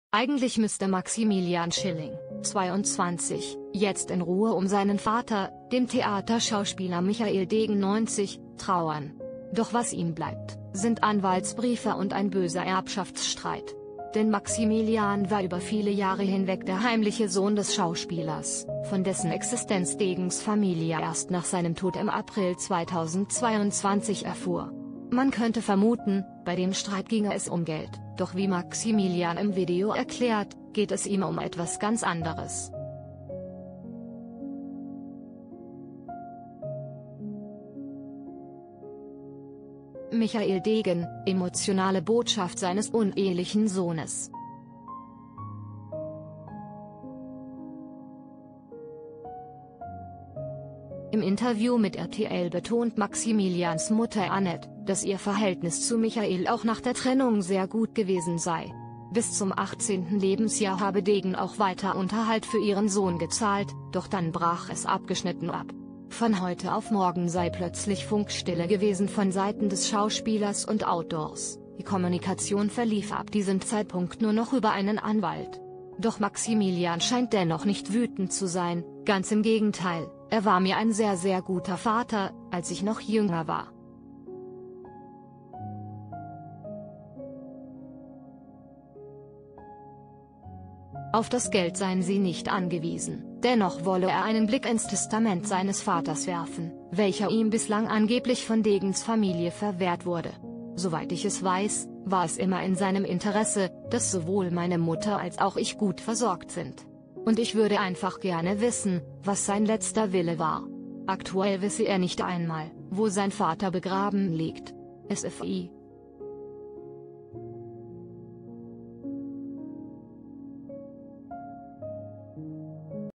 Eigentlich müsste Maximilian Schilling, 22, jetzt in Ruhe um seinen Vater, dem Theaterschauspieler Michael Degen 90, trauern. Doch was ihm bleibt, sind Anwaltsbriefe und ein böser Erbschaftsstreit. Denn Maximilian war über viele Jahre hinweg der heimliche Sohn des Schauspielers, von dessen Existenz Degens Familie erst nach seinem Tod im April 2022 erfuhr. Man könnte vermuten, bei dem Streit ginge es um Geld, doch wie Maximilian im Video erklärt, geht es ihm um etwas ganz anderes. Michael Degen, emotionale Botschaft seines unehelichen Sohnes. Im Interview mit RTL betont Maximilians Mutter Annette, dass ihr Verhältnis zu Michael auch nach der Trennung sehr gut gewesen sei. Bis zum 18. Lebensjahr habe Degen auch weiter Unterhalt für ihren Sohn gezahlt, doch dann brach es abgeschnitten ab. Von heute auf morgen sei plötzlich Funkstille gewesen von Seiten des Schauspielers und Autors. Die Kommunikation verlief ab diesem Zeitpunkt nur noch über einen Anwalt. Doch Maximilian scheint dennoch nicht wütend zu sein, ganz im Gegenteil, er war mir ein sehr sehr guter Vater, als ich noch jünger war. Auf das Geld seien sie nicht angewiesen, dennoch wolle er einen Blick ins Testament seines Vaters werfen, welcher ihm bislang angeblich von Degens Familie verwehrt wurde. Soweit ich es weiß, war es immer in seinem Interesse, dass sowohl meine Mutter als auch ich gut versorgt sind. Und ich würde einfach gerne wissen, was sein letzter Wille war. Aktuell wisse er nicht einmal, wo sein Vater begraben liegt. SFI